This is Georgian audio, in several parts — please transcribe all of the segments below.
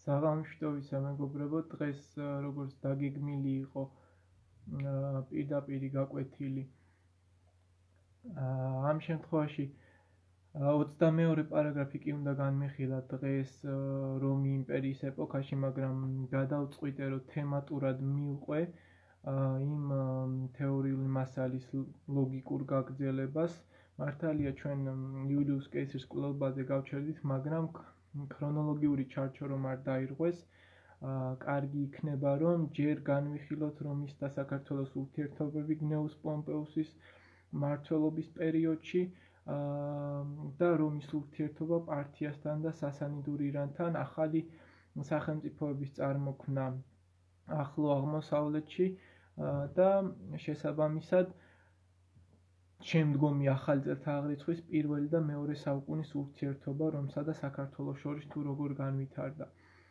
საღამოშტოვისა მეგობრებო, დღეს როგორც დაგეგმილი იყო პირდაპირ გაკვეთილი. ამ შემთხვევაში 22 პარაგრაფი კი უნდა განმეხილოთ დღეს რომი იმპერიის ეპოქაში, მაგრამ გადავწყვიტე, რომ თემატურად მივყვე იმ თეორიული მასალის ლოგიკურ გაგრძელებას. მართალია ჩვენ იულიუს კეისრის კვლევაზე გავჩერდით, მაგრამ ქრონოლოგიური ჩარჩო რომ არ დაირღვეს, კარგი იქნება რომ ჯერ განვიხილოთ რომის და საქართველოს ურთიერთობები გნეუს პომპეუსის მმართველობის პერიოდში და რომის ურთიერთობა პართიასთან და სასანიდურ ირანთან, ახალი სახელმწიფოების წარმოქმნა ახლო აღმოსავლეთში და შესაბამისად შემდგომი ახალი წელთაღრიცხვის პირველი და მეორე საუკუნის ურთიერთობა რომსა და საქართველოს შორის თუ როგორ განვითარდა.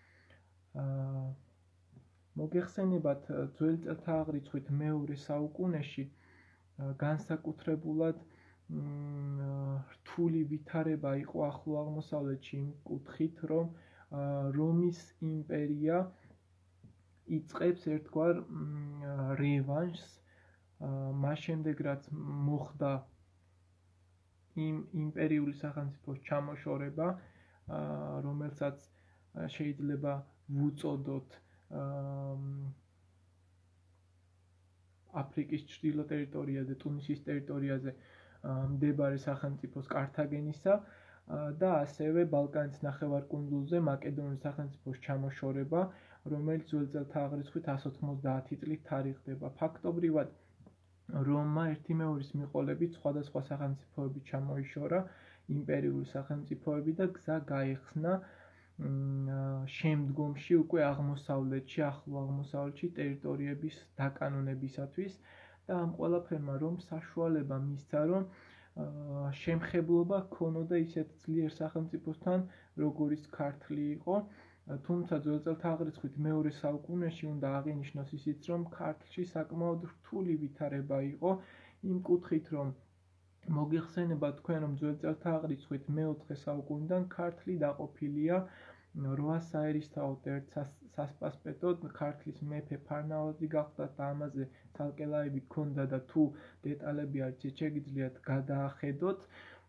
მოგეხსენებათ, ძველი წელთაღრიცხვით მეორე საუკუნეში განსაკუთრებულად რთული ვითარება იყო ახლო აღმოსავლეთში იმ კუთხით, რომ რომის იმპერია იწყებს ერთგვარ რევანშს მას შემდეგ, რაც მოხდა იმ იმპერიული სახელმწიფოს ჩამოშორება, რომელსაც შეიძლება ვუწოდოთ აფრიკის ჩრდილო ტერიტორიაზე, ტუნისის ტერიტორიაზე მდებარე სახელმწიფოს კართაგენისა და ასევე ბალკანის ნახევარკუნძულზე მაკედონიის სახელმწიფოს ჩამოშორება, რომელიც ძველი წელთაღრიცხვით 190 წლით თარიღდება. ფაქტობრივად რომმა ერთი მეორის მიყოლებით სხვადასხვა სახელმწიფოები ჩამოიშორა, იმპერიული სახელმწიფოები და გზა გაეხსნა შემდგომში უკვე აღმოსავლეთში, ახლო აღმოსავლეთში ტერიტორიების დაკანონებისათვის და ამ ყველაფერმა რომ საშუალება მისცა, რომ შემხებლობა ჰქონოდა ისეთ ძლიერ სახელმწიფოსთან, როგორიც ქართლი იყო. თუმცა ძველი წელთაღრიცხვით მეორე საუკუნეში უნდა აღინიშნოს ისიც, რომ ქართლში საკმაოდ რთული ვითარება იყო, იმ კუთხით, რომ მოგეხსენება თქვენ, რომ ძველი წელთაღრიცხვით მეოთხე საუკუნიდან ქართლი დაყოფილია 8 საერისთავოდ ერთ სასპასპეტოდ. ქართლის მეფე ფარნავაზი გახდა და ამაზე ცალკე ლაივი გქონდა და თუ დეტალები არ იცით, შეგიძლიათ გადაახედოთ.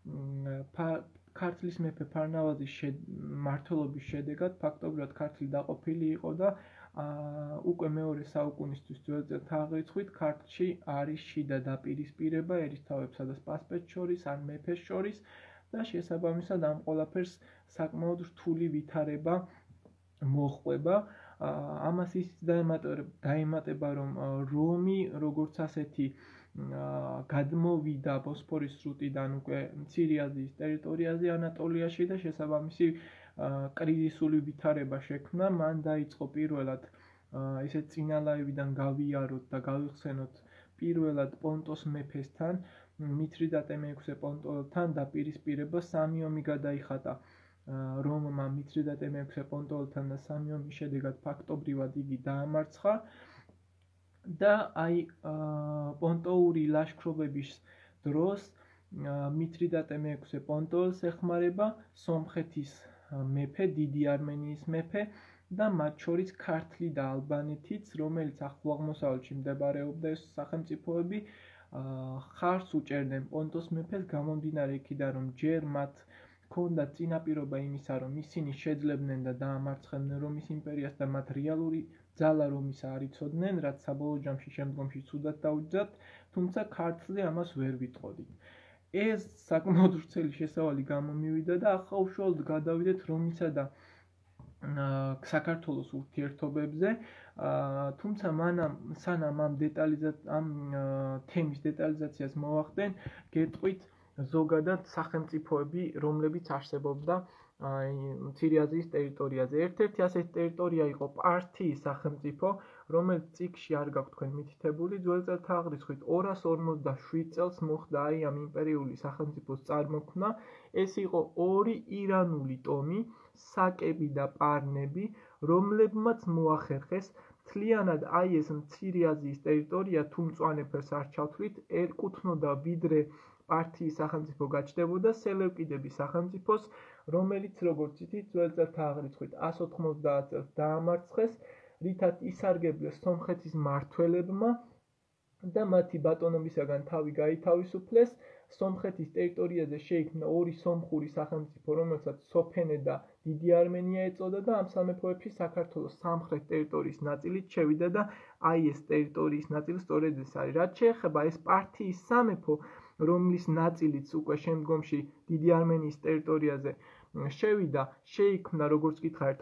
ქართლის მეფე ფარნავაზის მმართველობის შედეგად ფაქტობრივად ქართლი დაყოფილი იყო და უკვე მეორე საუკუნისთვის ძველი წელთაღრიცხვით ქართლში არის შიდა დაპირისპირება ერისთავებსა და სპასპეტს შორის, ან მეფეს შორის და შესაბამისად ამ ყველაფერს საკმაოდ რთული ვითარება მოჰყვება. ამას ისიც დაემატება, რომ რომი როგორც ასეთი გადმოვიდა ბოსფორის სრუტიდან უკვე მცირე აზიის ტერიტორიაზე ანატოლიაში და შესაბამისი კრიზისული ვითარება შექმნა. მან დაიწყო პირველად ესე წინა ლაივიდან გავიაროთ და გავიხსენოთ პირველად პონტოს მეფესთან, მითრიდატე მეექვსე პონტოელთან დაპირისპირება. სამი ომი გადაიხატა რომმა მითრიდატე მეექვსე პონტოელთან და სამი ომის შედეგად ფაქტობრივად იგი დაამარცხა და აი პონტოური ლაშქრობების დროს მითრიდატე მეექვსე პონტოელს ეხმარება სომხეთის მეფე, დიდი არმენიის მეფე და მათ შორის ქართლი და ალბანეთიც, რომელიც ახლო აღმოსავლეთში მდებარეობდა ეს სახელმწიფოები, ხარს უჭერდნენ პონტოს მეფეს, გამომდინარე იქიდან, რომ ჯერ მათ ჰქონდათ წინაპირობა იმისა, რომ ისინი შეძლებდნენ და დაამარცხებდნენ რომის იმპერიას და მათ რეალური ძალა რომისა არ იცოდნენ, რაც საბოლოო ჯამში შემდგომში ცუდად დაუჯდათ, თუმცა ქართლზე ამას ვერ ვიტყოდით. ეს საკმაოდ ვრცელი შესავალი გამომივიდა და ახლა უშუალოდ გადავიდეთ რომისა და საქართველოს ურთიერთობებზე, თუმცა სანამ ამ თემის დეტალიზაციას მოვახდენ, გეტყვით ზოგადად სახელმწიფოები, რომლებიც არსებობდა მცირე აზიის ტერიტორიაზე. ერთ-ერთი ასეთი ტერიტორია იყო პართიის სახელმწიფო, რომელიც წიგნში არ გაქვთ თქვენ მითითებული. ძველი წელთაღრიცხვით 247 წელს მოხდა აი ამ იმპერიული სახელმწიფოს წარმოქმნა. ეს იყო ორი ირანული ტომი, საკები და პარნები, რომლებმაც მოახერხეს მთლიანად აი ეს მცირე აზიის ტერიტორია, თუ მწვანე ფერს არ ჩავთვლით, ეკუთვნოდა ვიდრე პართიის სახელმწიფო გაჩნდებოდა სელევკიდების სახელმწიფოს, რომელიც როგორც იცით, ძველ წელთა აღრიცხვით 190 წელს დაამარცხეს, რითაც ისარგებლეს სომხეთის მმართველებმა და მათი ბატონობისაგან თავი გაითავისუფლეს. სომხეთის ტერიტორიაზე შეიქმნა ორი სომხური სახელმწიფო, რომელსაც სოფენე და დიდი არმენია ეწოდა და ამ სამეფოებში საქართველოს სამხრეთ ტერიტორიის ნაწილით შევიდა და აი ეს ტერიტორიის ნაწილი სწორედ ეს არის. რაც შეეხება ეს პართიის სამეფო, რომლის ნაწილიც უკვე შემდგომში დიდი არმენიის ტერიტორიაზე შევიდა, შეიქმნა როგორც გითხარით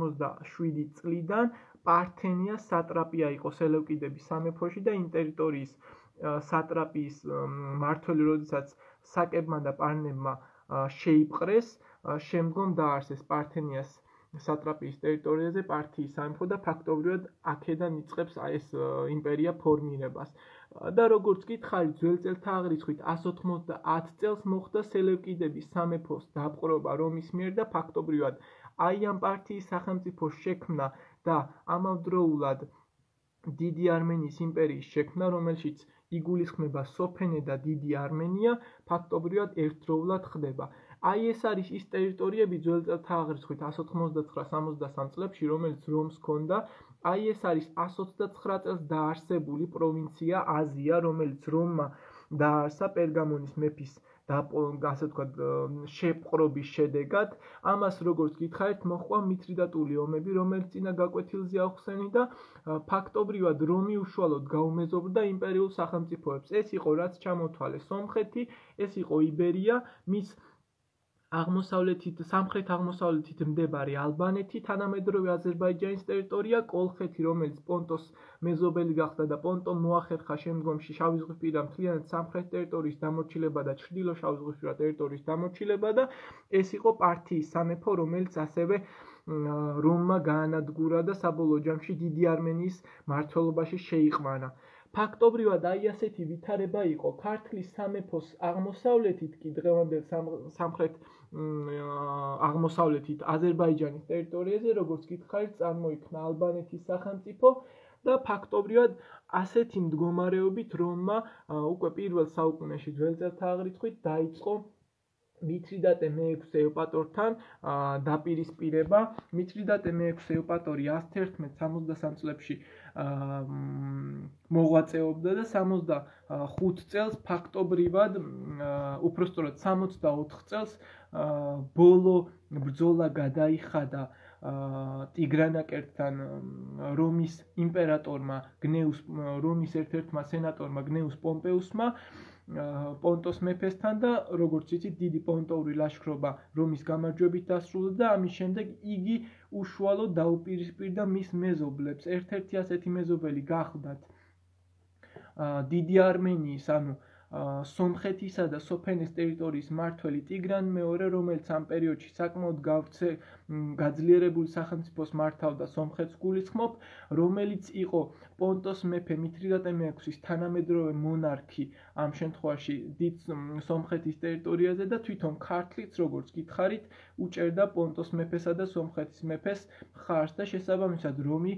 257 წლიდან. პართენია სატრაპია იყო სელევკიდების სამეფოში და იმ ტერიტორიის სატრაპიის მმართველი, როდესაც საკებმა და პარნებმა შეიპყრეს, შემდგომ დაარსეს პართენიას სატრაპიის ტერიტორიაზე პართიის სამეფო და ფაქტობრივად აქედან იწყებს ეს იმპერია ფორმირებას. და როგორც გითხარით, ძველ წელთა აღრიცხვით 190 წელს მოხდა სელევკიდების სამეფოს დაპყრობა რომის მიერ და ფაქტობრივად აი ამ პართიის სახელმწიფოს შექმნა და ამავდროულად დიდი არმენიის იმპერიის შექმნა, რომელშიც იგულისხმება სოფენე და დიდი არმენია, ფაქტობრივად ერთდროულად ხდება. აი ეს არის ის ტერიტორიები ძველ წელთა აღრიცხვით 199-63 წლებში, რომელიც რომს ჰქონდა. აი ეს არის 129 წელს დაარსებული პროვინცია აზია, რომელიც რომმა დაარსა პერგამონის მეფის ასე ვთქვათ, შეპყრობის შედეგად. ამას როგორც გითხარით, მოჰყვა მითრიდატული ომები, რომელიც წინა გაკვეთილზე ავხსენი და ფაქტობრივად რომი უშუალოდ გაუმეზობდა იმპერიულ სახელმწიფოებს. ეს იყო რაც ჩამოთვალეს სომხეთი, ეს იყო იბერია, მის აღმოსავლეთით, სამხრეთ-აღმოსავლეთით მთებარე ალბანეთი, თანამედროვე აზერბაიჯანის ტერიტორია, კოლხეთი, რომელიც პონტოს მეზობელი გახდა და პონტომ მოახერხა შემდგომში შავიზღვისპირა მთლიანად სამხრეთ ტერიტორიის დამორჩილება და ჩრდილო შავიზღვისპირა ტერიტორიის დამორჩილება და ეს იყო პართიის სამეფო, რომელიც ასევე რომმა გაანადგურა და საბოლოო ჯამში დიდი არმენიის მმართველობაში შეიყვანა. ფაქტობრივად აი ასეთი ვითარება იყო. ქართლის სამეფოს აღმოსავლეთით კი დღევანდელ სამხრეთ აღმოსავლეთით აზერბაიჯანის ტერიტორიაზე, როგორც გითხარით, წარმოიქმნა ალბანეთის სახელმწიფო და ფაქტობრივად ასეთი მდგომარეობით რომმა უკვე პირველ საუკუნეში ძველ წელთა აღრიცხვით დაიწყო მითრიდატე მე-6 ეუპატორთან დაპირისპირება. მითრიდატე მე-6 ეუპატორი 1163 წლებში მოღვაწეობდა და 65 წელს ფაქტობრივად, უფრო სწორად 64 წელს ბოლო ბრძოლა გადაიხადა ტიგრანაკერტთან რომის იმპერატორმა რომის ერთ-ერთმა სენატორმა გნეუს პომპეუსმა პონტოს მეფესთან და როგორც იცით, დიდი პონტოვრი ლაშქრობა რომის გამარჯვებით დასრულდა და ამის შემდეგ იგი უშუალოდ დაუპირისპირდა მის მეზობლებს. ერთ-ერთი ასეთი მეზობელი გახლდათ დიდი არმენიის, ანუ სომხეთისა და სოფენეს ტერიტორიის მმართველი ტიგრან მეორე, რომელიც ამ პერიოდში საკმაოდ გაძლიერებული სახელმწიფოს მართავდა სომხეთს გულისხმობ, რომელიც იყო პონტოს მეფე მითრიდატე მე-6-ის თანამედროვე მონარქი ამ შემთხვევაში დიდ სომხეთის ტერიტორიაზე და თვითონ ქართლიც, როგორც გითხარით, უჭერდა პონტოს მეფესა და სომხეთის მეფეს მხარს და შესაბამისად რომი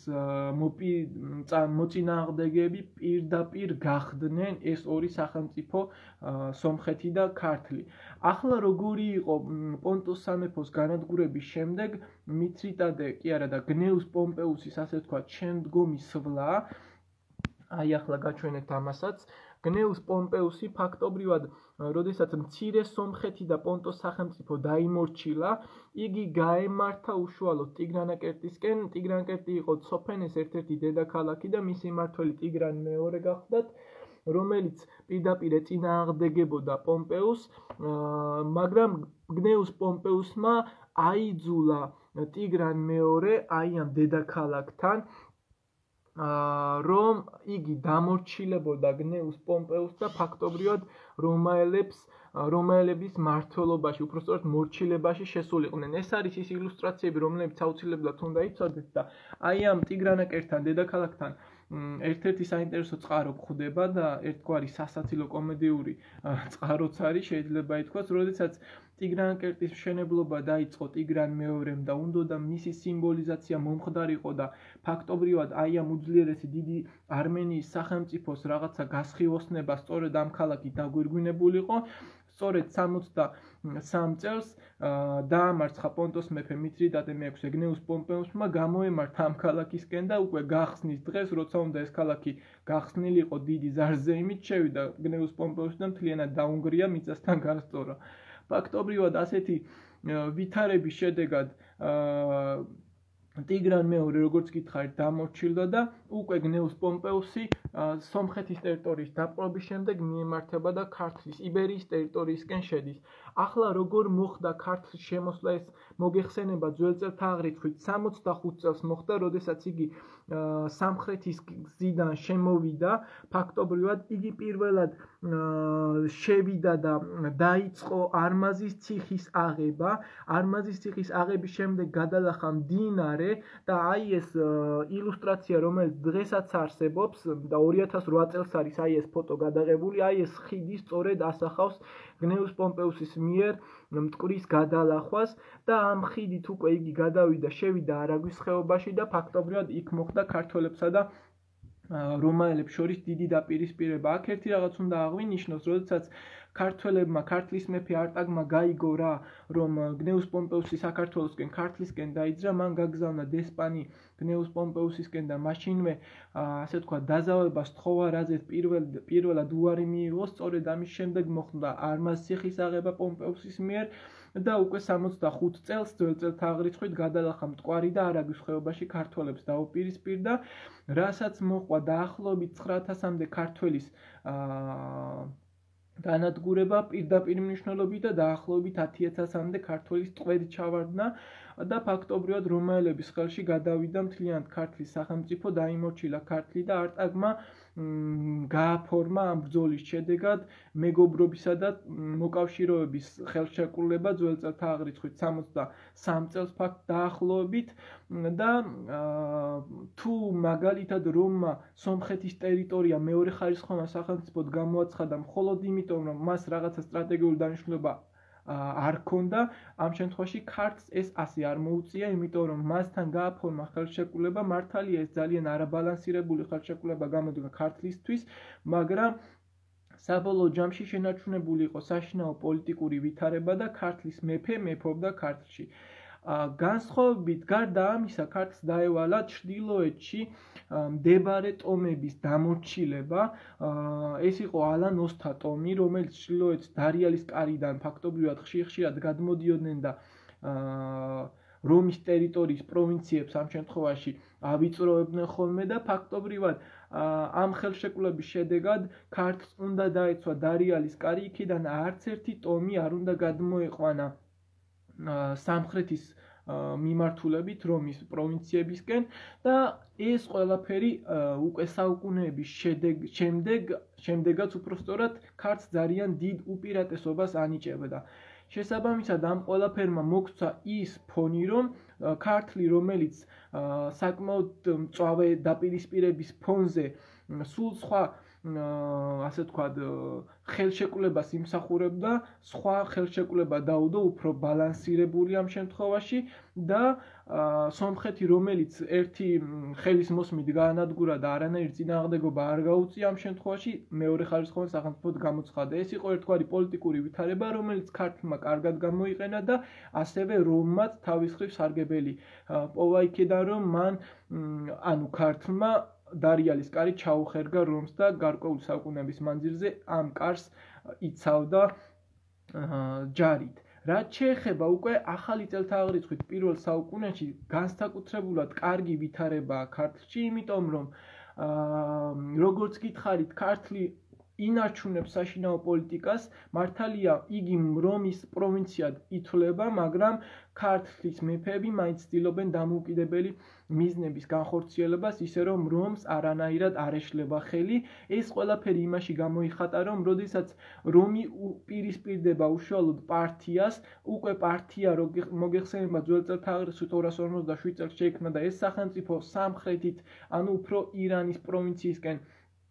მოწინააღმდეგეები პირდაპირ გახდნენ ეს ორი სახელმწიფო სომხეთი და ქართლი. ახლა როგორი იყო პონტოს სამეფოს განადგურების შემდეგ მითრიდატე კი არა და გნეუს პომპეუსის ასე ვთქვათ შემდგომი სვლა, აი ახლა გაჩვენეთ ამასაც. გნეუს პომპეუსი ფაქტობრივად, როდესაც მცირე სომხეთი და პონტოს სახელმწიფო დაიმორჩილა, იგი გაემართა უშუალოდ ტიგრანაკერტისკენ. ტიგრანაკერტი იყო სოფენეს ერთ-ერთი დედაქალაქი და მისი მმართველი ტიგრან მეორე გახლდათ, რომელიც პირდაპირ ეწინააღმდეგებოდა პომპეუსს, მაგრამ გნეუს პომპეუსმა აიძულა ტიგრან მეორე აი ამ დედაქალაქთან, რომ იგი დამორჩილებოდა გნეუს პომპეუსს და ფაქტობრივად რომაელების მმართველობაში, უფრო სწორედ მორჩილებაში შესულიყვნენ. ეს არის ის ილუსტრაციები, რომლებიც აუცილებლად უნდა იცოდეთ და აი ამ ტიგრანაკერტთან, დედაქალაქთან ერთ-ერთი საინტერესო წყარო გვხვდება და ერთგვარი სასაცილო კომედიური წყაროც არის, შეიძლება ითქვას, როდესაც ტიგრანკერტის მშენებლობა დაიწყო ტიგრან მეორემ და უნდა მისი სიმბოლიზაცია მომხდარიყო და ფაქტობრივად აი ამ უძლიერესი დიდი არმენიის სახელმწიფოს რაღაცა გასხივოსნება სწორედ ამ ქალაქით დაგვირგვინებულიყო. სწორედ 63 წელს დაამარცხა პონტოს მეფე მითრიდატე მე-6 ეგნეუს პომპეუსმა გამოემართა ამ ქალაქისკენ და უკვე გახსნის დღეს, როცა უნდა ეს ქალაქი გახსნილიყო დიდი ზარზეიმით, შევიდა ეგნეუს პომპეუსი და მთლიანად დაუნგრია, მიწასთან გასწორა. ფაქტობრივად ასეთი ვითარების შედეგად ტიგრან მეორე, როგორც გითხარით, დამორჩილდა და უკვე გნეუს პომპეუსი სომხეთის ტერიტორიის დაპყრობის შემდეგ მიემართება და ქართლის იბერიის ტერიტორიისკენ შედის. ახლა როგორ მოხდა ქართლის შემოსვლა, ეს მოგეხსენება ძველ წელთა აღრიცხვით 65 წელს მოხდა, როდესაც იგი სამხრეთის გზიდან შემოვიდა. ფაქტობრივად იგი პირველად შევიდა და დაიწყო არმაზის ციხის აღება. არმაზის ციხის აღების შემდეგ გადალახა მდინარე და აი ეს ილუსტრაცია, რომელიც დღესაც არსებობს და 2008 წელს არის აი ეს ფოტო გადაღებული, აი ეს ხიდი სწორედ ასახავს გნეუს პომპეუსის მიერ მტკვრის გადალახვას და ამ ხიდით უკვე იგი გადავიდა, შევიდა არაგვის ხეობაში და ფაქტობრივად იქ მოხდა ქართველებსა და რომაელებს შორის დიდი დაპირისპირება. აქ ერთი რაღაც უნდა აღვინიშნოს, როდესაც ქართველებმა, ქართლის მეფე არტაგმა გაიგო რა, რომ გნეუს პომპეუსი საქართველოსკენ, ქართლისკენ დაიძრა, მან გაგზავნა დესპანი გნეუს პომპეუსისკენ და მაშინვე, ასე ვთქვათ, დაზავება სთხოვა, რაზეც პირველად უარი მიიღო. სწორედ ამის შემდეგ მოხდა არმაზის ციხის აღება პომპეუსის მიერ და უკვე 65 წელს ძველ წელთა აღრიცხვით გადალახა მტკვარი და არაგვის ხეობაში ქართველებს დაუპირისპირდა, რასაც მოჰყვა დაახლოებით 9000-მდე ქართველის განადგურება პირდაპირ მნიშვნელობით და დაახლოებით 10000-მდე ქართველის ტყვედ ჩავარდნა და ფაქტობრივად რომაელების ხელში გადავიდა მთლიანად ქართლის სახელმწიფო, დაიმორჩილა ქართლი და არტაგმა გააფორმა ამ ბრძოლის შედეგად მეგობრობისა და მოკავშირეობის ხელშეკრულება ძველ წელთა აღრიცხვით 63 წელს დაახლოებით და თუ მაგალითად რომმა სომხეთის ტერიტორია მეორე ხარისხოვან სახელმწიფოდ გამოაცხადა მხოლოდ იმიტომ, რომ მას რაღაცა სტრატეგიული დანიშნულება არ ქონდა, ამ შემთხვევაში ქართლს ეს ასე არ მოუწია, იმიტომ რომ მასთან გააფორმა ხელშეკრულება, მართალია ეს ძალიან არაბალანსირებული ხელშეკრულება გამოდგა ქართლისთვის, მაგრამ საბოლოო ჯამში შენარჩუნებული იყო საშინაო პოლიტიკური ვითარება და ქართლის მეფე მეფობდა ქართლში. განსხვავებით გარდა ამისა, ქართლს დაევალა ჩრდილოეთში მდებარე ტომების დამორჩილება. ეს იყო ალან ოსთა ტომი, რომელიც ჩრდილოეთ დარიალის კარიდან ფაქტობრივად ხშირად გადმოდიოდნენ და რომის ტერიტორიის პროვინციებს ამ შემთხვევაში ავიწროვებდნენ ხოლმე და ფაქტობრივად ამ ხელშეკრულების შედეგად ქართლს უნდა დაეცვა დარიალის კარი, იქიდან არც ერთი ტომი არ უნდა გადმოეყვანა სამხრეთის მიმართულებით რომის პროვინციებისკენ და ეს ყველაფერი უკვე საუკუნეების შემდეგაც უпростоრად ქართლს ძალიან დიდ უპირატესობას ანიჭებდა. შესაბამისად ამ ყველაფერმა მოგვცა ის ფონი, რომ ქართლი, რომელიც საკმაოდ მწვავე დაპირისპირების ფონზე სულ სხვა ასე ვთქვათ, ხელშეკრულებას იმსახურებდა, სხვა ხელშეკრულება დაუდო უფრო ბალანსირებული ამ შემთხვევაში და სომხეთი, რომელიც ერთი ხელის მოსმით გაანადგურა და არანაირი წინააღმდეგობა არ გაუწია, ამ შემთხვევაში მეორე ხარისხოვან სახელმწიფოდ გამოცხადა. ეს იყო ერთგვარი პოლიტიკური ვითარება, რომელიც ქართლმა კარგად გამოიყენა და ასევე რომმაც თავის მხრივ სარგებელი პოვა იქიდან, რომ მან ქართლმა დარიალის კარი ჩაუხერგა რომს და გარკვეული საუკუნეების მანძილზე ამ კარს იცავდა ჯარით. რაც შეეხება უკვე ახალი წელთა აღრიცხვით პირველ საუკუნეში, განსაკუთრებულად კარგი ვითარებაა ქართლში, იმიტომ რომ როგორც გითხარით, ქართლი ინარჩუნებს საშინაო პოლიტიკას, მართალია იგი რომის პროვინციად ითვლება, მაგრამ ქართლის მეფეები მაინც ცდილობენ დამოუკიდებელი მიზნების განხორციელებას, ისე რომ რომს არანაირად არ ეშლება ხელი. ეს ყველაფერი იმაში გამოიხატა, რომ როდესაც რომი პირისპირდება უშუალოდ პარტიას, უკვე პარტია მოგეხსენება ძველ წელთა 247 წელს შეიქმნა და ეს სახელმწიფო სამხრეთით, ანუ უფრო ირანის პროვინციისკენ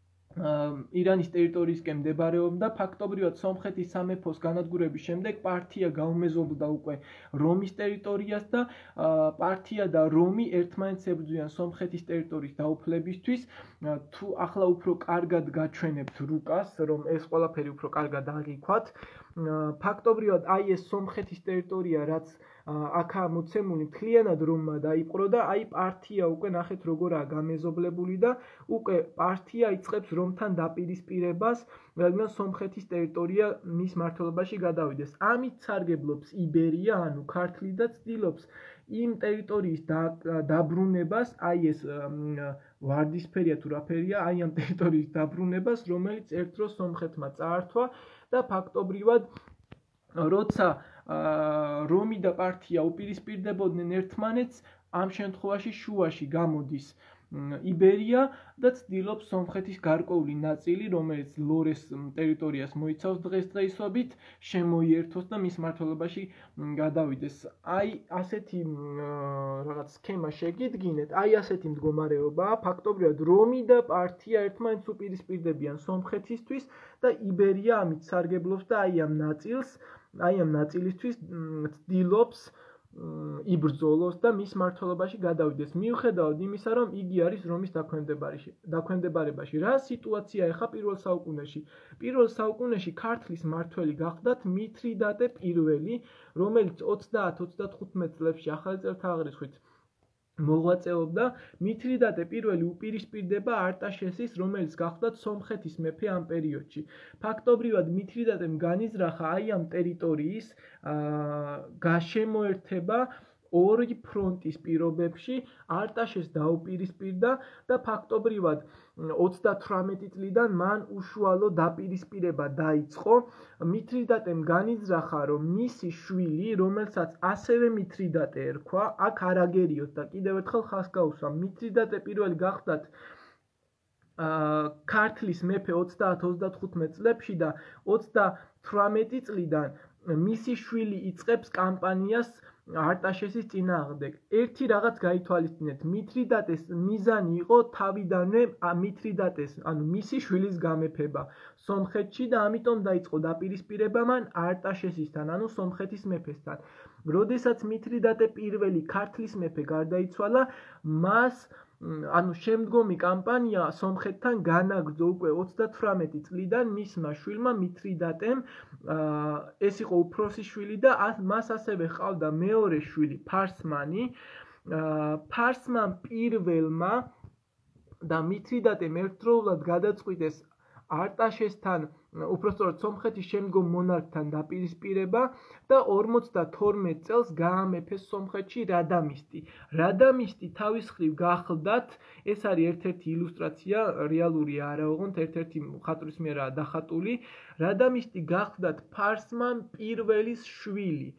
ირანის ტერიტორიისკენ მდებარეობდა, ფაქტობრივად სომხეთის სამეფოს განადგურების შემდეგ პარტია გაუმეზობლდა უკვე რომის ტერიტორიას და პარტია და რომი ერთმანეთს ებრძვიან სომხეთის ტერიტორიის დაუფლებისთვის. თუ ახლა უფრო კარგად გაჩვენებთ რუკას, რომ ეს ყველაფერი უფრო კარგად აღიქვათ, ფაქტობრივად აი ეს სომხეთის ტერიტორია, რაც აქაა მოცემული, მთლიანად რომმა დაიპყრო და აი პარტია უკვე ნახეთ როგორაა გამეზობლებული და უკვე პარტია იწყებს რომთან დაპირისპირებას, რადგან სომხეთის ტერიტორია მის მმართველობაში გადავიდეს. ამით სარგებლობს იბერია, ანუ ქართლი და ცდილობს იმ ტერიტორიის დაბრუნებას, აი ეს ვარდისფერია თუ რაფერია, აი ამ ტერიტორიის დაბრუნებას, რომელიც ერთ დროს სომხეთმა წაართვა და ფაქტობრივად როცა რომი და პარტია უპირისპირდებოდნენ ერთმანეთს, ამ შემთხვევაში შუაში გამოდის იბერია და ცდილობს სომხეთის გარკვეული ნაწილი, რომელიც ლორეს ტერიტორიას მოიცავს დღესდღეობით, შემოიერთოს და მის მმართველობაში გადავიდეს. აი ასეთი რაღაც სქემა შეგიდგინეთ, აი ასეთი მდგომარეობაა, ფაქტობრივად რომი და პარტია ერთმანეთს უპირისპირდებიან სომხეთისთვის და იბერია ამით სარგებლობს და აი ამ ნაწილისთვის ცდილობს იბრძოლოს და მის მმართველობაში გადავიდეს. მიუხედავად იმისა, რომ იგი არის რომის დაქვემდებარებაში. რა სიტუაცია ეხა პირველ საუკუნეში? პირველ საუკუნეში ქართლის მმართველი გახდათ მითრიდატე პირველი, რომელიც 30-35 წლებში ახალი წელთაღრიცხვით მოღვაწეობდა. მითრიდატე პირველი უპირისპირდება არტაშესის, რომელიც გახლდათ სომხეთის მეფე ამ პერიოდში. ფაქტობრივად მითრიდატემ განიზრახა აი ამ ტერიტორიის გაშემოერთება ორი ფრონტის პირობებში, არტაშეს დაუპირისპირდა და ფაქტობრივად 38 წლიდან მან უშუალო დაპირისპირება დაიწყო. მითრიდატემ განიზრახა, რომ მისი შვილი, რომელსაც ასევე მითრიდატე ერქვა, აქ არ აგერიოთ და კიდევ ერთხელ ხაზს გაუსვა, მითრიდატე პირველი გახლდათ ქართლის მეფე 30-35 წლებში და 38 წლიდან მისი შვილი იწყებს კამპანიას არტაშესის წინააღმდეგ. ერთი რაღაც გაითვალისწინეთ, მითრიდატეს მიზანი იყო თავიდანვე მითრიდატეს, ანუ მისი შვილის გამეფება სომხეთში და ამიტომ დაიწყო დაპირისპირება მან არტაშესისთან, ანუ სომხეთის მეფესთან. როდესაც მითრიდატე პირველი ქართლის მეფე გარდაიცვალა, მას ანუ შემდგომი კამპანია სომხეთთან განაგრძო უკვე 38 წლიდან მისმა შვილმა მითრიდატემ, ეს იყო უფროსი შვილი და მას ასევე ჰყავდა მეორე შვილი ფარსმანი. ფარსმან პირველმა და მითრიდატემ ერთდროულად გადაწყვიტეს არტაშესთან, უпростоრად სომხეთის შემდგომ მონარქთან დაპირისპირება და 52 წელს გაამეფეს სომხეთში რადამისტი. რადამისტი თავის მხრივ გახლდათ, ეს არის ერთ-ერთი ილუსტრაცია, რეალური არა ოღონდ, ერთ-ერთი მხატვრის მიერაა დახატული. რადამისტი გახლდათ ფარსმან პირველის შვილი.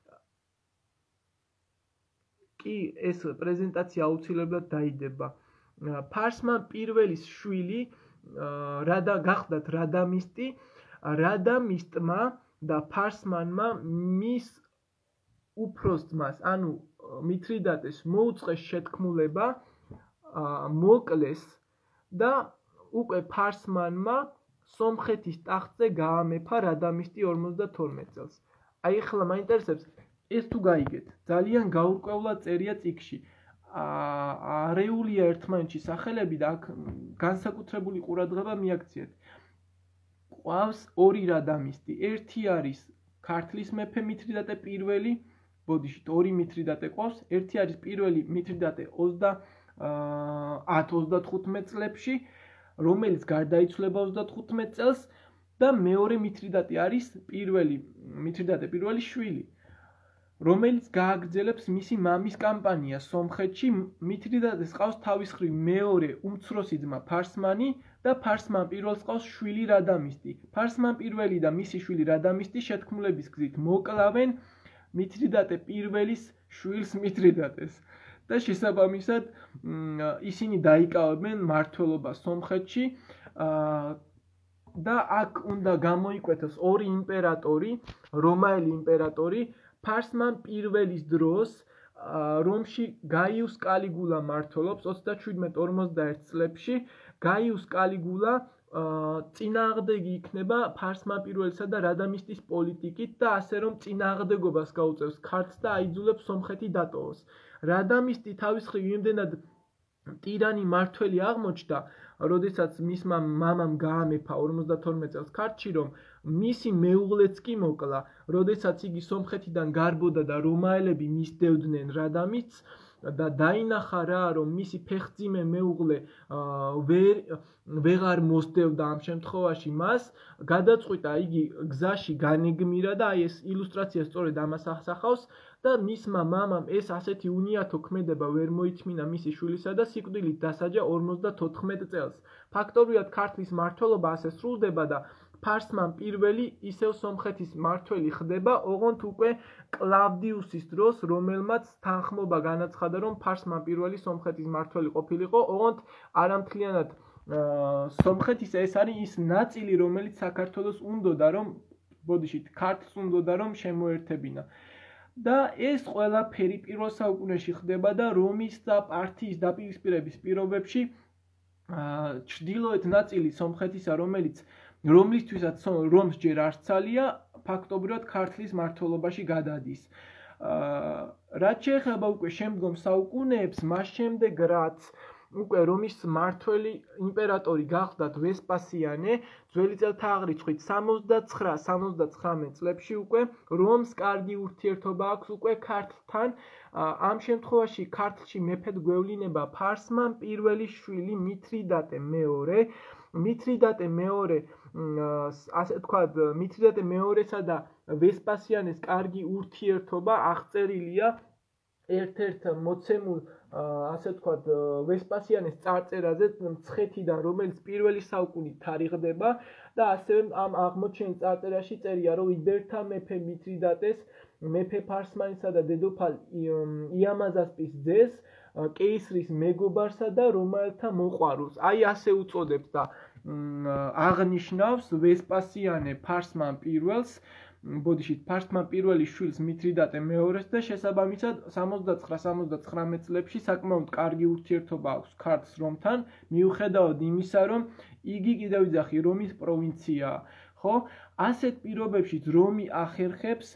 კი, ეს პრეზენტაცია აუცილებლად დაიდება. ფარსმან პირველის შვილი გახლდათ რადამისტი, რადამისტმა და ფარსმანმა მის უფროს ძმას, ანუ მითრიდატეს მოუწყეს შეთქმულება, მოკლეს და უკვე ფარსმანმა სომხეთის ტახტზე გაამეფა რადამისტი 52 წელს. აი ახლა მაინტერესებს, ეს თუ გაიგეთ, ძალიან გაურკვევლად წერია წიგნში. არეულია ერთმანეთში სახელები და აქ განსაკუთრებული ყურადღება მიაქციეთ. ყავს ორი რადამისტი. ერთი არის ქართლის მეფე მითრიდატე პირველი, ბოდიშით ორი მითრიდატე ყავს. ერთი არის პირველი მითრიდატე 30-35 წლებში, რომელიც გარდაიცვლება 35 წელს და მეორე მითრიდატე არის მითრიდატე პირველი შვილი, რომელიც გააგრძელებს მისი მამის კამპანიას სომხეთში. მითრიდატეს ყავს თავის მხრივ მეორე უმცროსი ძმა ფარსმანი და ფარსმან პირველს ყავს შვილი რადამისტი. ფარსმან პირველი და მისი შვილი რადამისტი შეთქმულების გზით მოკლავენ მითრიდატე პირველის შვილს მითრიდატეს. და შესაბამისად ისინი დაიკავებენ მმართველობას სომხეთში და აქ უნდა გამოიკვეთოს ორი იმპერატორი, რომაელი იმპერატორი, ფარსმან პირველის დროს რომში გაიუს კალიგულა მმართველობს 37-41 წლებში. გაიუს კალიგულა წინააღმდეგი იქნება ფარსმან პირველისა და რადამისტის პოლიტიკით და ასე რომ წინააღმდეგობას გაუწევს ქართლს და აიძულებს სომხეთი დატოვოს. რადამისტი თავის მხრივ იმდენად ტირანი მმართველი აღმოჩნდა, როდესაც მისმა მამამ გაამეფა 52 წელს ქართლში, რომ მისი მეუღლეც კი მოკლა, როდესაც იგი სომხეთიდან გარბოდა და რომაელები მისდევდნენ რადამისტს და დაინახა რა, რომ მისი ფეხმძიმე მეუღლე ვეღარ მოსდევდა ამ შემთხვევაში მას, გადაწყვიტა იგი გზაში განეგმირა და აი ეს ილუსტრაცია სწორედ ამას ასახავს და მისმა მამამ ეს ასეთი უნიათო ქმედება ვერ მოითმინა მისი შვილისა და სიკვდილით დასაჯა 54 წელს. ფაქტობრივად ქართლის მმართველობა ასე სრულდება და ფარსმან პირველი ისევ სომხეთის მმართველი ხდება, ოღონდ უკვე კლავდიუსის დროს, რომელმაც თანხმობა განაცხადა, რომ ფარსმან პირველი სომხეთის მმართველი ყოფილიყო, ოღონდ არამთლიანად სომხეთის ეს არის ის ნაწილი, რომელიც საქართველოს უნდოდა, რომ ბოდიშით ქართლს უნდოდა, რომ შემოერთებინა. და ეს ყველაფერი პირველ საუკუნეში ხდება და რომის და პართიის დაპირისპირების პირობებში ჩრდილოეთ ნაწილი სომხეთისა, რომლისთვისაც რომს ჯერ არ სცალია, ფაქტობრივად ქართლის მმართველობაში გადადის. რაც შეეხება უკვე შემდგომ საუკუნეებს, მას შემდეგ რაც უკვე რომის მმართველი იმპერატორი გახდათ ვესპასიანე, ძველი წელთაღრიცხვით 69-79 წლებში უკვე რომს კარგი ურთიერთობა აქვს უკვე ქართლთან. ამ შემთხვევაში ქართლში მეფედ გვევლინება ფარსმან პირველი შვილი მითრიდატე მეორე. მითრიდატე მეორე, ასე ვთქვათ, მითრიდატე მეორესა და ვესპასიანეს კარგი ურთიერთობა აღწერილია ერთ-ერთ მოცემულ, ასე ვთქვათ, ვესპასიანეს წარწერაზე მცხეთიდან, რომელიც პირველი საუკუნით თარიღდება და ასევე ამ აღმოჩენილ წარწერაში წერია, რომ იბერთა მეფე მითრიდატეს, მეფე ფარსმანისა და დედოფალ იამაზასპის ძეს, კეისრის მეგობარსა და რომაელთა მოყვარულს. აი ასე უწოდებს და აღნიშნავს ვესპასიანე ფარსმან პირველს, ბოდიშით ფარსმან პირველი შვილს მითრიდატე მეორეს და შესაბამისად 69-79 წლებში საკმაოდ კარგი ურთიერთობა აქვს ქართლს რომთან, მიუხედავად იმისა, რომ იგი კიდევ იძახი რომის პროვინციაა. ხო? ასეთ პირობებში რომი ახერხებს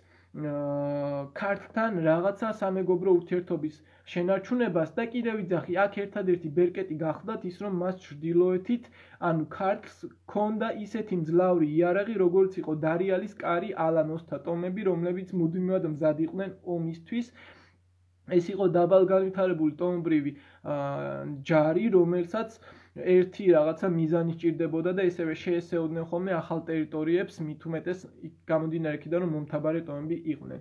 ქართლთან რაღაცა სამეგობრო ურთიერთობის შენარჩუნებას და კიდევ იძახი, აქ ერთადერთი ბერკეტი გახლდათ ის, რომ მას ჩრდილოეთით, ანუ ქართლს ჰქონდა ისეთი მძლავრი იარაღი, როგორც იყო დარიალის კარი ალან ოსთა ტომები, რომლებიც მუდმივად მზად იყვნენ ომისთვის. ეს იყო დაბალგანვითარებული ტომობრივი ჯარი, რომელსაც ერთი რაღაცა მიზანი სჭირდებოდა და ესევე შეესეოდნენ ხოლმე ახალ ტერიტორიებს, მით უმეტეს გამომდინარე იქიდან, რომ მომთაბარე ტომები იყვნენ.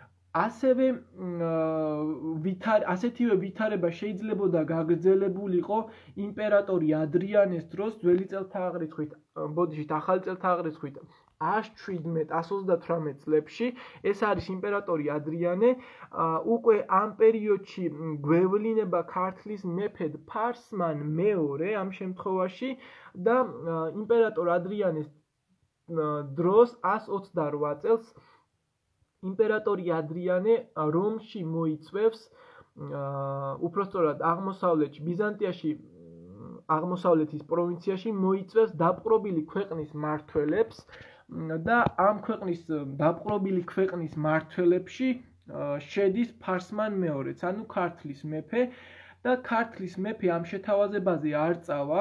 ასეთივე ვითარება შეიძლებოდა გაგრძელებულიყო იმპერატორი ადრიანეს დროს, ძველი წელთაღრიცხვით, ბოდიშით ახალი წელთაღრიცხვით 117-128 წლებში. ეს არის იმპერატორი ადრიანე, უკვე ამ პერიოდში გვევლინება ქართლის მეფედ ფარსმან მეორე ამ შემთხვევაში და იმპერატორ ადრიანეს დროს 128 წელს იმპერატორი ადრიანე რომში მოიწვევს, უпростоრად აღმოსავლეთში, ბიზანტიაში, აღმოსავლეთის პროვინციაში მოიწვევს დაპყრობილი ქვეყნის მმართველებს და ამ ქვეყნის დაპყრობილი ქვეყნის მმართველებში შედის ფარსმან მეორეც, ანუ ქართლის მეფე და ქართლის მეფე ამ შეთავაზებაზე არ წავა,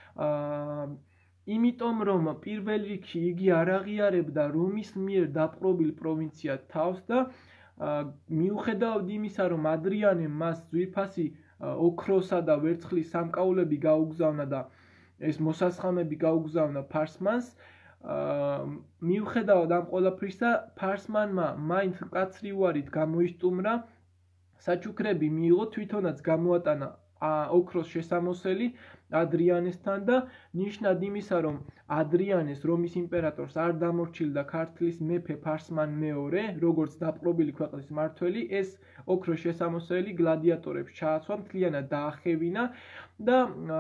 იმიტომ რომ პირველ რიგში იგი არ აღიარებდა რომის მიერ დაპყრობილ პროვინციად თავს და მიუხედავად იმისა, რომ ადრიანემ მას ძვირფასი ოქროსა და ვერცხლის სამკაულები გაუგზავნა და ეს მოსასხამები გაუგზავნა ფარსმანს, მიუხედავად ამ ყველაფრისა, ფარსმანმა მაინც მკაცრი უარით გამოისტუმრა, საჩუქრები მიიღო, თვითონაც გამოატანა ოქროს შესამოსელი ადრიანესთან და ნიშნად იმისა, რომ ადრიანეს რომის იმპერატორს არ დამორჩილდა ქართლის მეფე ფარსმან მეორე, როგორც დაპყრობილი ქვეყნის მმართველი, ეს ოქროს შესამოსელი გლადიატორებს ჩააცვა, მთლიანად დაახევინა და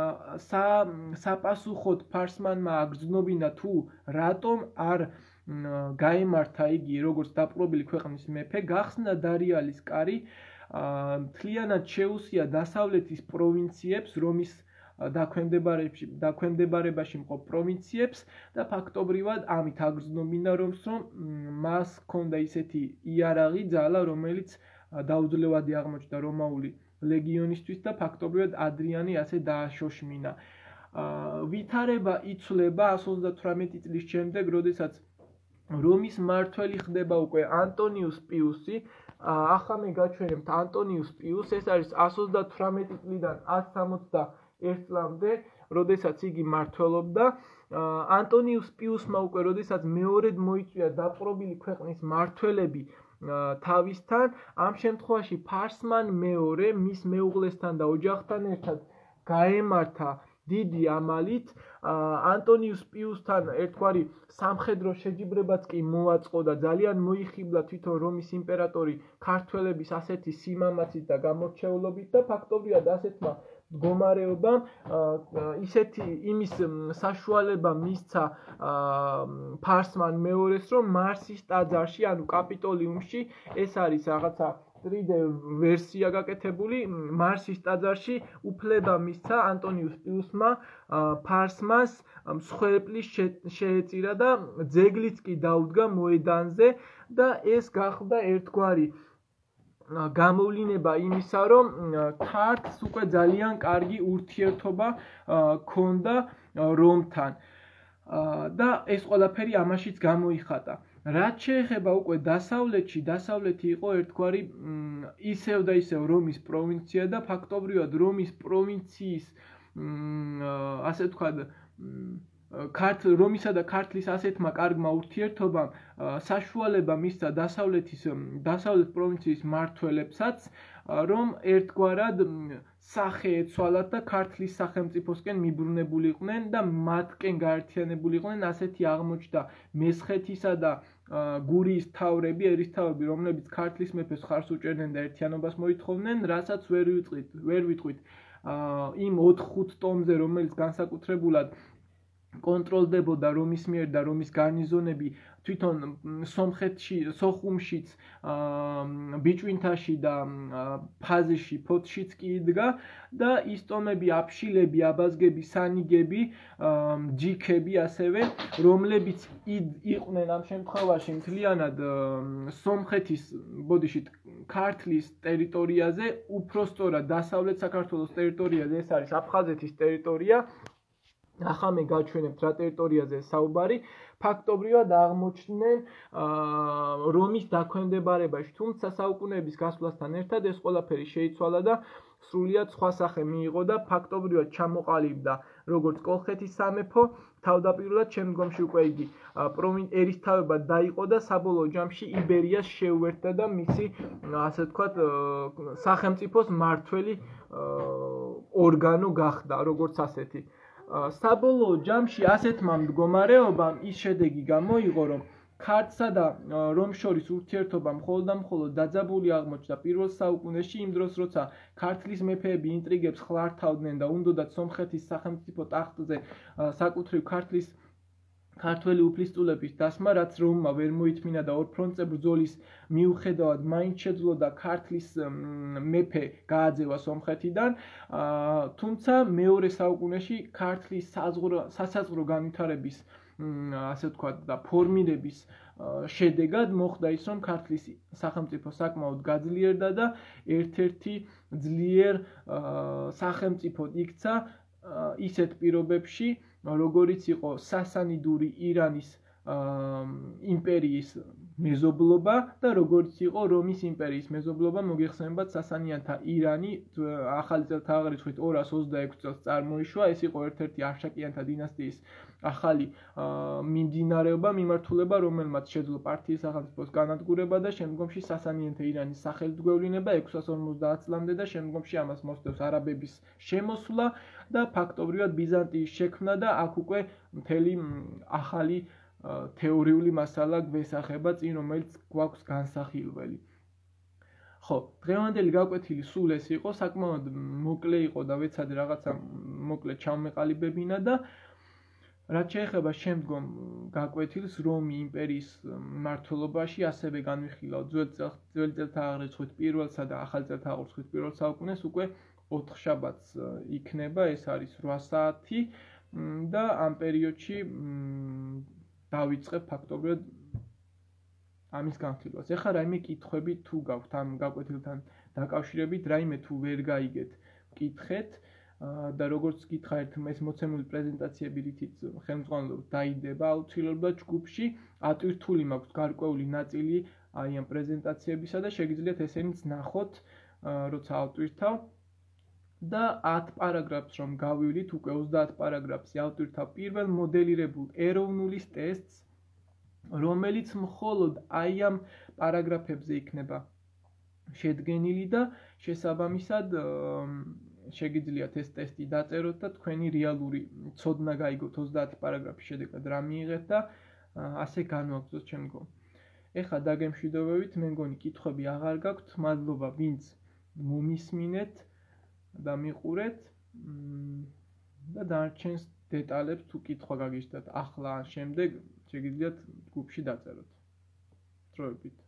საპასუხოდ ფარსმანმა აგრძნობინა თუ რატომ არ გაემართა იგი როგორც დაპყრობილი ქვეყნის მეფე, გახსნა დარიალის კარი, მთლიანად შეუსია დასავლეთის პროვინციებს, რომის დაქვემდებარებაში მყოფ პროვინციებს და ფაქტობრივად ამით აგრძნობინა რომს, რომ მას ჰქონდა ისეთი იარაღი, ძალა, რომელიც დაუძლევადი აღმოჩნდა რომაული ლეგიონისთვის და ფაქტობრივად ადრიანე ასე დააშოშმინა. ვითარება იცვლება 138 წლის შემდეგ, როდესაც რომის მმართველი ხდება უკვე ანტონიუს პიუსი. ახლა მე გაჩვენებთ ანტონიუს პიუსს, ეს არის 138 წლიდან 161 წლამდე, როდესაც იგი მმართველობდა. ანტონიუს პიუსმა უკვე როდესაც მეორედ მოიწვია დაპყრობილი ქვეყნის მმართველები თავისთან, ამ შემთხვევაში ფარსმან მეორე მის მეუღლესთან და ოჯახთან ერთად გაემართა დიდი ამალით. ანტონიუს პიუსთან ერთგვარი სამხედრო შეჯიბრებაც კი მოაწყო და ძალიან მოიხიბლა თვითონ რომის იმპერატორი ქართველების ასეთი სიმამაცით და გამორჩეულობით და ფაქტობრივად ასეთმა მდგომარეობამ ისეთი იმის საშუალება მისცა ფარსმან მეორეს, რომ მარსის ტაძარში, ანუ კაპიტოლიუმში, ეს არის რაღაცა 3D ვერსია გაკეთებული, მარსის ტაძარში უფლება მისცა ანტონიუს პიუსმა ფარსმანს მსხვერპლის შეეწირა და ძეგლიც კი დაუდგა მოედანზე და ეს გახდა ერთგვარი გამოვლინება იმისა, რომ ქართლს უკვე ძალიან კარგი ურთიერთობა ჰქონდა რომთან და ეს ყველაფერი ამაშიც გამოიხატა. რაც შეეხება უკვე დასავლეთში, დასავლეთი იყო ერთგვარი ისევ და ისევ რომის პროვინცია და ფაქტობრივად რომის პროვინციის ასე ვთქვათ რომისა და ქართლის ასეთმა კარგმა ურთიერთობამ საშუალება მისცა დასავლეთ პროვინციის მმართველებსაც, რომ ერთგვარად სახე ეცვალათ და ქართლის სახელმწიფოსკენ მიბრუნებულიყვნენ და მათკენ გაერთიანებულიყვნენ. ასეთი აღმოჩნდა მესხეთისა და გურიის თავრები, ერისთავები, რომლებიც ქართლის მეფეს ხარს უჭერდნენ და ერთიანობას მოითხოვდნენ, რასაც ვერ ვიტყვით იმ 4-5 ტომზე, რომელიც განსაკუთრებულად კონტროლდებოდა რომის მიერ და რომის გარნიზონები თვითონ სომხეთში, სოხუმშიც, ბიჭვინთაში და ფაზიში, ფოთშიც კი იდგა და ის ტომები, აფშილები, აბაზგები, სანიგები, ჯიქები ასევე, რომლებიც იყვნენ ამ შემთხვევაში მთლიანად სომხეთის, ბოდიშით, ქართლის ტერიტორიაზე, უფრო სწორად დასავლეთ საქართველოს ტერიტორიაზე, ეს არის აფხაზეთის ტერიტორია. ახლა მე გაჩვენებთ რა ტერიტორიაზე საუბარი, ფაქტობრივად აღმოჩნდნენ რომის დაქვემდებარებაში, თუმცა საუკუნეების გასვლასთან ერთად ეს ყველაფერი შეიცვალა და სრულიად სხვა სახე მიიღო და ფაქტობრივად ჩამოყალიბდა როგორც კოლხეთის სამეფო, თავდაპირველად შემდგომში უკვე იგი ერისთავებად დაიყო და საბოლოო ჯამში იბერიას შეუერთდა და მისი, ასე ვთქვათ, სახელმწიფოს მმართველი ორგანო გახდა, როგორც ასეთი. საბოლოო ჯამში ასეთმა მდგომარეობამ ის შედეგი გამოიღო, რომ ქართლსა და რომს შორის ურთიერთობა მხოლოდ და მხოლოდ დაძაბული აღმოჩნდა პირველ საუკუნეში, იმ დროს, როცა ქართლის მეფეები ინტრიგებს ხლართავდნენ და უნდოდათ სომხეთის სახელმწიფო ტახტზე საკუთრივ ქართველი უფლისწულების დასმა, რაც რომმა ვერ მოითმინა და ორ ფრონტზე ბრძოლის მიუხედავად მაინც შეძლოდა ქართლის მეფე გააძევა სომხეთიდან, თუმცა მეორე საუკუნეში ქართლის სასაზღვრო განვითარების, ასე ვთქვათ, და ფორმირების შედეგად მოხდა ის, რომ ქართლის სახელმწიფო საკმაოდ გაძლიერდა და ერთ-ერთი ძლიერ სახელმწიფოდ იქცა ისეთ პირობებში, როგორიც იყო სასანიდური ირანის იმპერიის მეზობლობა და როგორც იყო რომის იმპერიის მეზობლობა, მოგიხსენებათ სასანიანთა ირანი ახალი წელთაღრიცხვით 226 წელს წარმოიშვა, ეს იყო ერთ-ერთი არშაკიანთა დინასტიის ახალი მიმდინარეობა, მიმართულება, რომელმაც შეძლო პართიის სახელმწიფოს განადგურება და შემდგომში სასანიანთა ირანის სახელმძღვანელობა 650 წლამდე და შემდგომში ამას მოსდევს არაბების შემოსვლა და ფაქტობრივად ბიზანტიის შექმნა და აქ უკვე მთელი ახალი თეორიული მასალა გვესახება წინ, რომელიც გვაქვს განსახილველი. ხო, დღევანდელი გაკვეთილი სულ ეს იყო, საკმაოდ მოკლე იყო და ვეცადე რაღაცა მოკლე ჩავმეყალიბებინა და რაც შეეხება შემდგომ გაკვეთილს რომი იმპერიის მმართველობაში, ასევე განვიხილავ ძველი წელთაღრიცხვით პირველსა და ახალი წელთაღრიცხვით პირველ საუკუნეს უკვე 4 შაბათს იქნება, ეს არის 8 საათი და ამ პერიოდში დავიწყებ ფაქტობრივად ამის განხილვას. ეხლა რაიმე კითხვები თუ გაქვთ ამ გაკვეთილთან დაკავშირებით, რაიმე თუ ვერ გაიგეთ, კითხეთ და როგორც გითხარით, ეს მოცემული პრეზენტაციები რითიც ხელმძღვანელობთ დაიდება აუცილებლად ჯგუფში, ატვირთული მაქვს გარკვეული ნაწილი აი ამ პრეზენტაციებისა და შეგიძლიათ ესენიც ნახოთ, როცა ავტვირთავ. და 10 პარაგრაფს რომ გავივლით, უკვე 30 პარაგრაფს ავტვირთავ პირველ მოდელირებულ ეროვნულის ტესტს, რომელიც მხოლოდ აი ამ პარაგრაფებზე იქნება შედგენილი და შესაბამისად შეგიძლიათ ეს ტესტი დაწეროთ და თქვენი რეალური ცოდნა გაიგოთ 30 პარაგრაფის შედეგად რა მიიღეთ და ასე განვაგრძოთ შემდგომ. ეხლა დაგემშვიდობებით, მე მგონი კითხვები აღარ გაქვთ, მადლობა ვინც მომისმინეთ და მიყურეთ და დარჩენს დეტალებს თუ კითხვა გაგიჩნდათ ახლა ან შემდეგ შეგიძლიათ ჯგუფში დაწეროთ. დროებით